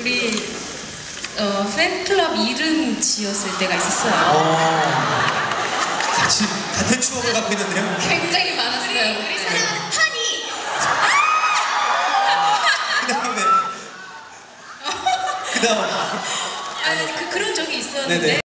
우리 팬클럽 이름 지었을 때가 있었어요. 같은 추억을 갖고 있는데요. 굉장히 많았어요. 우리 사랑하는 하니. 그다음 그런 적이 있었는데. 네네.